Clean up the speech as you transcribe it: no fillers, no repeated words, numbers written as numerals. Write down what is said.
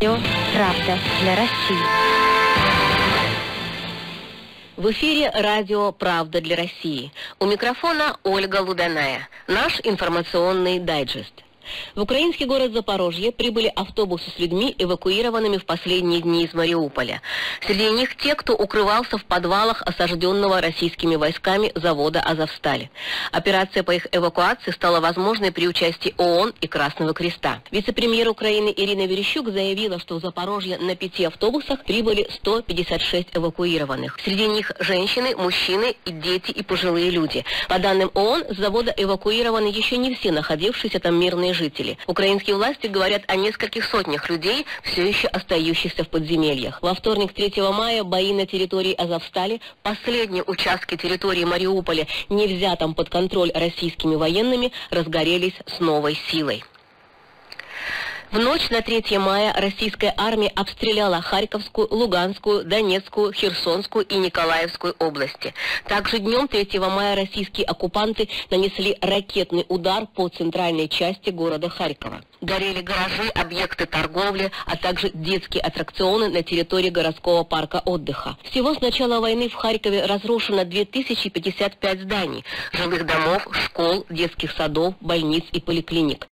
Правда для России. В эфире радио «Правда для России». У микрофона Ольга Луданая. Наш информационный дайджест. В украинский город Запорожье прибыли автобусы с людьми, эвакуированными в последние дни из Мариуполя. Среди них те, кто укрывался в подвалах осажденного российскими войсками завода «Азовсталь». Операция по их эвакуации стала возможной при участии ООН и Красного Креста. Вице-премьер Украины Ирина Верещук заявила, что в Запорожье на 5 автобусах прибыли 156 эвакуированных. Среди них женщины, мужчины, и дети и пожилые люди. По данным ООН, с завода эвакуированы еще не все находившиеся там мирные жители. Украинские власти говорят о нескольких сотнях людей, все еще остающихся в подземельях. Во вторник, 3 мая, бои на территории Азовстали, последние участки территории Мариуполя, не взятом под контроль российскими военными, разгорелись с новой силой. В ночь на 3 мая российская армия обстреляла Харьковскую, Луганскую, Донецкую, Херсонскую и Николаевскую области. Также днем 3 мая российские оккупанты нанесли ракетный удар по центральной части города Харькова. Горели гаражи, объекты торговли, а также детские аттракционы на территории городского парка отдыха. Всего с начала войны в Харькове разрушено 2055 зданий, жилых домов, школ, детских садов, больниц и поликлиник.